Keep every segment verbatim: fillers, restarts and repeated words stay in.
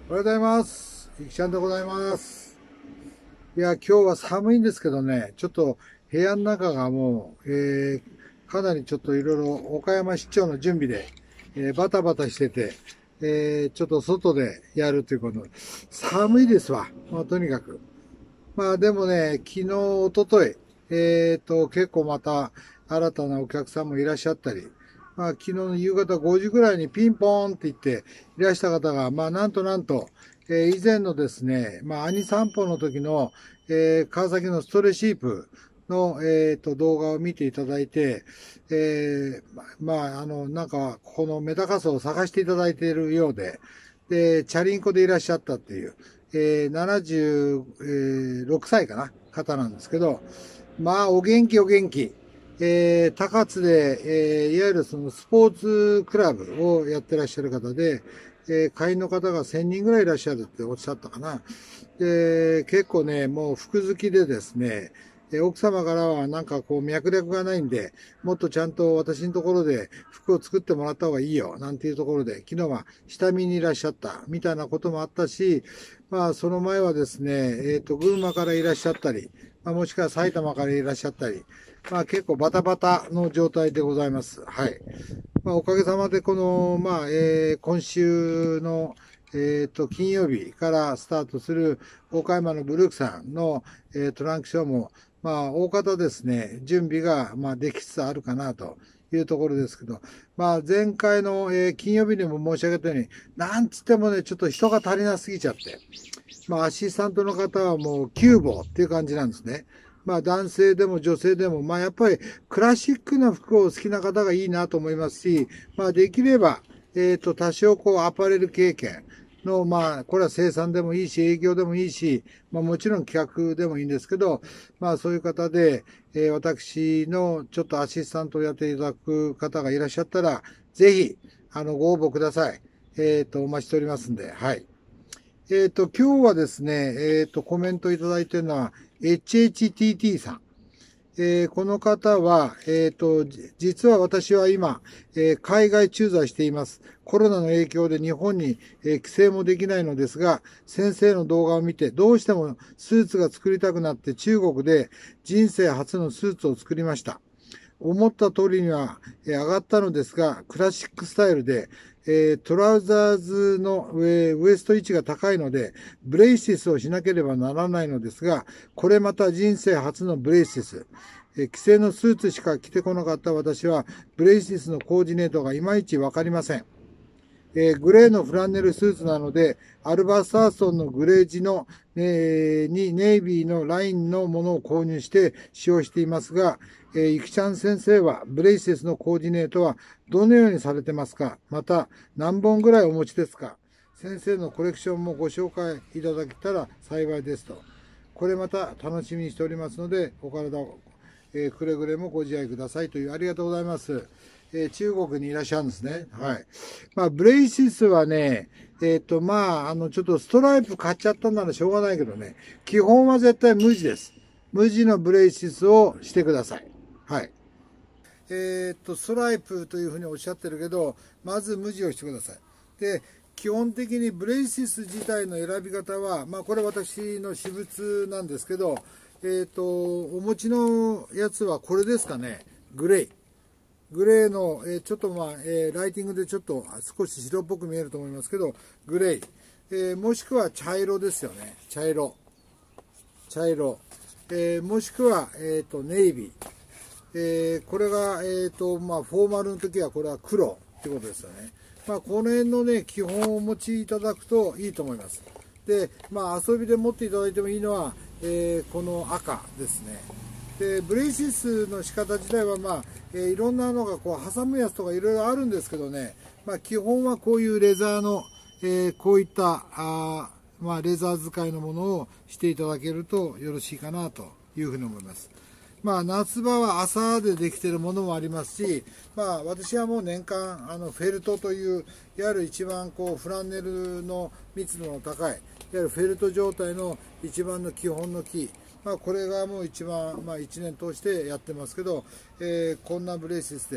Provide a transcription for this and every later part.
おはようございます。いきちゃんでございます。いや、今日は寒いんですけどね、ちょっと部屋の中がもう、えー、かなりちょっといろいろ岡山市長の準備で、えー、バタバタしてて、えー、ちょっと外でやるということで、寒いですわ。まあ、とにかく。まあでもね、昨日、一昨日えっと、結構また新たなお客さんもいらっしゃったり、まあ昨日の夕方ごじぐらいにピンポーンって言っていらした方が、まあなんとなんと、えー以前のですね、まあ兄散歩の時の、えー川崎のストレシープの、えっと、動画を見ていただいて、えーまあ、あの、なんか、このメダカスを探していただいているようで、で、チャリンコでいらっしゃったっていう、えー、ななじゅうろくさいかな、方なんですけど、まあ、お元気お元気。えー、高津で、えー、いわゆるそのスポーツクラブをやってらっしゃる方で、えー、会員の方がせんにんぐらいいらっしゃるっておっしゃったかな。で、結構ね、もう服好きでですね、え奥様からはなんかこう脈略がないんで、もっとちゃんと私のところで服を作ってもらった方がいいよ、なんていうところで、昨日は下見にいらっしゃった、みたいなこともあったし、まあその前はですね、えっと、群馬からいらっしゃったり、まあ、もしくは埼玉からいらっしゃったり、まあ結構バタバタの状態でございます。はい。まあおかげさまでこの、まあ、えー今週の、えっと、金曜日からスタートする岡山のブルークさんの、えートランクショーも、まあ、大方ですね、準備が、まあ、できつつあるかなというところですけど、まあ、前回の、えー金曜日にも申し上げたように、なんつってもね、ちょっと人が足りなすぎちゃって、まあ、アシスタントの方はもうきゅうぼうっていう感じなんですね。まあ、男性でも女性でも、まあ、やっぱりクラシックな服を好きな方がいいなと思いますし、まあ、できれば、えっと、多少こう、アパレル経験の、まあ、これは生産でもいいし、営業でもいいし、まあ、もちろん企画でもいいんですけど、まあ、そういう方で、えー私のちょっとアシスタントをやっていただく方がいらっしゃったら、ぜひ、あの、ご応募ください。えっと、お待ちしておりますんで、はい。えっと、今日はですね、えっと、コメントいただいているのは、エイチエイチティーティー さん。えーこの方は、えっと、じ実は私は今、えー海外駐在しています。コロナの影響で日本に、えー帰省もできないのですが、先生の動画を見て、どうしてもスーツが作りたくなって中国で人生初のスーツを作りました。思った通りには、えー上がったのですが、クラシックスタイルで、えートラウザーズの上ウエスト位置が高いので、ブレイシスをしなければならないのですが、これまた人生初のブレイシス。えー既製のスーツしか着てこなかった私は、ブレイシスのコーディネートがいまいちわかりません。えーグレーのフランネルスーツなので、アルバサーソンのグレージの、えーにネイビーのラインのものを購入して使用していますが、えー、ゆきちゃん先生はブレイシスのコーディネートはどのようにされてますか？また何本ぐらいお持ちですか？先生のコレクションもご紹介いただけたら幸いですと。これまた楽しみにしておりますので、お体を、えーくれぐれもご自愛くださいという、ありがとうございます。えー中国にいらっしゃるんですね。はい。まあ、ブレイシスはね、えっと、まあ、あの、ちょっとストライプ買っちゃったならしょうがないけどね、基本は絶対無地です。無地のブレイシスをしてください。はい。えっと、ストライプというふうにおっしゃってるけど、まず無地をしてください。で、基本的にブレイシス自体の選び方は、まあ、これ私の私物なんですけど、えっと、お持ちのやつはこれですかね、グレイ。グレーの、えーちょっとまあ、えーライティングでちょっと少し白っぽく見えると思いますけど、グレー。えーもしくは茶色ですよね。茶色。茶色。えーもしくは、えっと、ネイビー。えーこれが、えっと、まあ、フォーマルの時はこれは黒ってことですよね。まあ、この辺のね、基本をお持ちいただくといいと思います。で、まあ、遊びで持っていただいてもいいのは、えーこの赤ですね。で、ブレイシスの仕方自体は、まあ、えーいろんなのがこう挟むやつとかいろいろあるんですけどね、まあ、基本はこういうレザーの、えーこういったあー、まあ、レザー使いのものをしていただけるとよろしいかなというふうに思います。まあ、夏場は朝でできているものもありますし、まあ、私はもう年間あのフェルトといういわゆる一番こうフランネルの密度の高いいわゆるフェルト状態の一番の基本の木、まあ、これがもう一番、まあ、いちねん通してやってますけど、えーこんなブレーシスで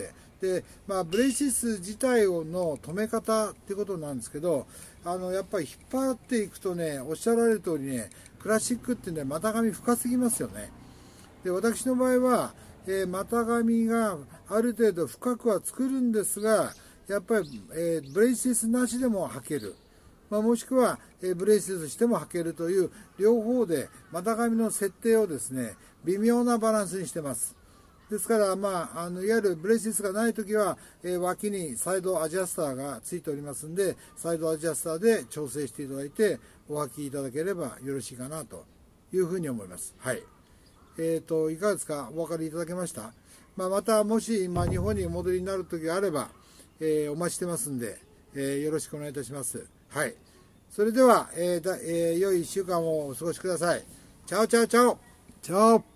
で、まあ、ブレーシス自体の止め方っていうことなんですけど、あのやっぱり引っ張っていくとね、おっしゃられる通りね、クラシックってね、股上深すぎますよね。で、私の場合は、えー、股上がある程度深くは作るんですが、やっぱり、えー、ブレーシスなしでも履ける。まあ、もしくは、えー、ブレーシスしても履けるという両方で股上の設定をですね、微妙なバランスにしてます。ですから、まあ、あのいわゆるブレーシスがないときは、えー、脇にサイドアジャスターがついておりますんで、サイドアジャスターで調整していただいてお履きいただければよろしいかなというふうに思います。はい。えーと、いかがですか？お分かりいただけました？まあ、またもし、まあ、日本にお戻りになるときがあれば、えー、お待ちしてますんで、えー、よろしくお願いいたします。はい。それでは、えーだえー、良いいっしゅうかんをお過ごしください。チャオチャオチャオチャオ